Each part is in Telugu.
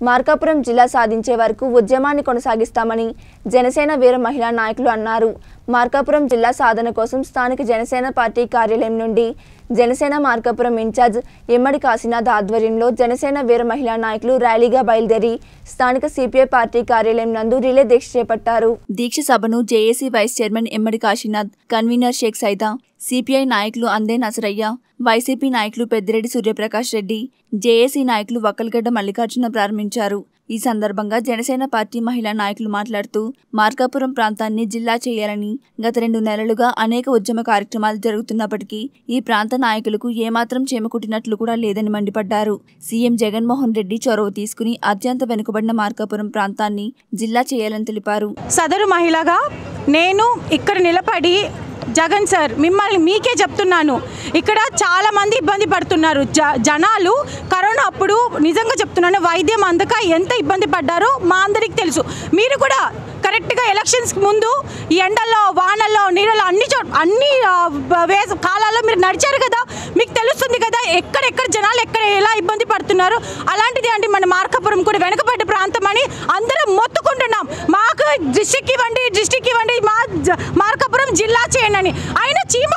మార్కాపురం జిల్లా సాధించే వరకు ఉద్యమాన్ని కొనసాగిస్తామని జనసేన వీర మహిళా నాయకులు అన్నారు. మార్కాపురం జిల్లా సాధన కోసం స్థానిక జనసేన పార్టీ కార్యాలయం నుండి జనసేన మార్కాపురం ఇన్ఛార్జ్ ఎమ్మడి కాశీనాథ్ ఆధ్వర్యంలో జనసేన వీర మహిళా నాయకులు ర్యాలీగా బయలుదేరి స్థానిక సిపిఐ పార్టీ కార్యాలయం నందు రిలే దీక్ష చేపట్టారు. దీక్ష సభను JAC vice chairman Emmadi Kasinath, convener Shaik Saida, CPI నాయకులు అందే నసరయ్య, వైసీపీ నాయకులు పెద్దిరెడ్డి సూర్యప్రకాష్ రెడ్డి, జేఏసీ నాయకులు వక్కలగడ్డ మల్లికార్జున ప్రారంభించారు. ఈ సందర్భంగా జనసేన పార్టీ మహిళా నాయకులు మాట్లాడుతూ మార్కాపురం ప్రాంతాన్ని జిల్లా చేయాలని గత 2 నెలలుగా అనేక ఉద్యమ కార్యక్రమాలు జరుగుతున్నప్పటికీ ఈ ప్రాంత నాయకులకు ఏమాత్రం చేమకుట్టినట్లు కూడా లేదని మండిపడ్డారు. సీఎం జగన్మోహన్ రెడ్డి చొరవ తీసుకుని అత్యంత వెనుకబడిన మార్కాపురం ప్రాంతాన్ని జిల్లా చేయాలని తెలిపారు. సదరు మహిళగా నేను ఇక్కడ నిలబడి జగన్ సార్ మిమ్మల్ని మీకే చెప్తున్నాను, ఇక్కడ చాలామంది ఇబ్బంది పడుతున్నారు. జనాలు కరోనా అప్పుడు నిజంగా చెప్తున్నాను, వైద్యం అందక ఎంత ఇబ్బంది పడ్డారో మా అందరికీ తెలుసు. మీరు కూడా కరెక్ట్గా ఎలక్షన్స్కి ముందు ఈ ఎండల్లో వానల్లో నీళ్ళలో అన్ని కాలాల్లో మీరు నడిచారు కదా, మీకు తెలుస్తుంది కదా ఎక్కడెక్కడ జనాలు ఎలా ఇబ్బంది పడుతున్నారు. అలాంటిది అండి మన మార్కాపురం కూడా వెనుకబడ్డ ప్రాంతం అని అందరం మొత్తుకుంటున్నాం. మాకు డిస్ట్రిక్ట్ ఇవ్వండి, మా మార్కాపురం జిల్లా చేయండి అని. ఆయన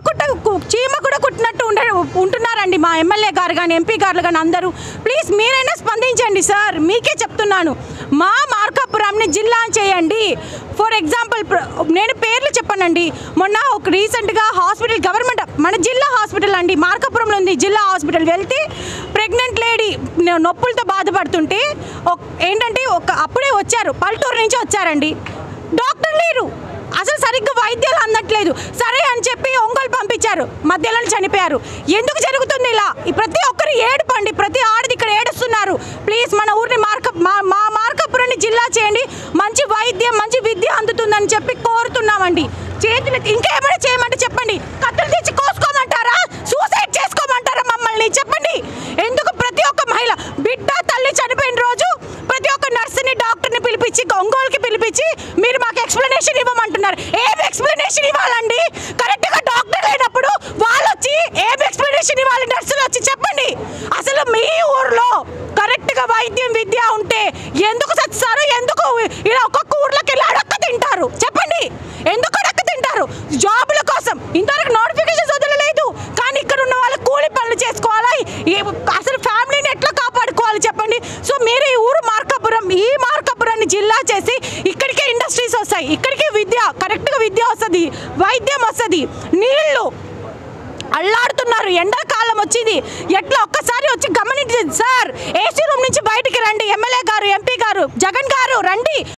చీమ కూడా కుట్టినట్టు ఉంటున్నారండి మా ఎమ్మెల్యే గారు కానీ ఎంపీ గారు కానీ అందరూ. ప్లీజ్ మీరైనా స్పందించండి సార్, మీకే చెప్తున్నాను. మా మార్కాపురంని జిల్లా చేయండి. ఫర్ ఎగ్జాంపుల్ నేను పేర్లు చెప్పానండి. మొన్న ఒక రీసెంట్గా హాస్పిటల్ గవర్నమెంట్ మన జిల్లా హాస్పిటల్ అండి మార్కాపురంలో ఉంది జిల్లా హాస్పిటల్. వెళ్తే ప్రెగ్నెంట్ లేడీ నొప్పులతో బాధపడుతుంటే ఏంటంటే అప్పుడే వచ్చారు, పల్లెటూరు నుంచి వచ్చారండి. డాక్టర్ లేరు, అసలు సరిగ్గా వైద్యాలు అందట్లేదు. సరే అని చెప్పి ఒంగోలు పంపించారు, మధ్యలోనే చనిపోయారు. ఎందుకు జరుగుతుంది ఇలా? ప్రతి ఒక్కరు ఏడుపండి, ప్రతి ఆడది ఇక్కడ ఏడుస్తున్నారు. ప్లీజ్ మన ఊరిని మా మార్కాపురాన్ని జిల్లా చేయండి. మంచి వైద్యం మంచి విద్య అందుతుందని చెప్పి కోరుతున్నామండి. చేతులు ఇంకేమైనా చేయమంటే చెప్పండి. కత్తులు తెచ్చి కోసుకోమంటారా? సూసైడ్ చేసుకోమంటారా మమ్మల్ని? చెప్పండి. ఎందుకు ప్రతి ఒక్క మహిళ బిడ్డ తల్లి చనిపోయిన రోజు ప్రతి ఒక్క నర్సుని డాక్టర్ని పిలిపించి ఒంగోలుకి పిలిపించి మీరు మాకు ఎక్స్ప్లెనేషన్ ఇవ్వమంటున్నారు. ఏం ఎక్స్ప్లెనేషన్ ఇవ్వాలండి? కరెక్ట్గా డాక్టర్ లేనప్పుడు వాళ్ళు వచ్చి ఏం ఎక్స్ప్లెనేషన్ ఇవ్వాలి? నర్సులు వచ్చి చెప్పండి. అసలు మీ ఊర్లో కరెక్ట్గా వైద్యం విద్య ఉంటే ఎందుకు చచ్చారు? ఎందుకు ఇలా ఒక్కొక్క ఊర్లోకి వెళ్ళి అడక్క తింటారు? చెప్పండి, ఎందుకు అడక్క తింటారు? జాబుల కోసం ఇంతవరకు నోటిఫికేషన్స్ వదలలేదు, కానీ ఇక్కడ ఉన్న వాళ్ళు కూలి పనులు చేసుకోవాలి. అసలు ఫ్యామిలీని ఎట్లా కాపాడుకోవాలి చెప్పండి. సో మీరు ఈ ఊరు ఈ మార్కాపురాన్ని జిల్లా చేసి ఇక్కడికే ఇండస్ట్రీస్ వస్తాయి, ఇక్కడికే విద్య కరెక్ట్గా విద్య వస్తుంది, వైద్యం వస్తుంది. నీళ్లు అల్లాడుతున్నారు, ఎండాకాలం వచ్చింది. ఎట్లా ఒక్కసారి వచ్చి గమనించండి సార్. ఏసీ రూమ్ నుంచి బయటికి రండి. ఎమ్మెల్యే గారు ఎంపీ గారు జగన్ గారు రండి.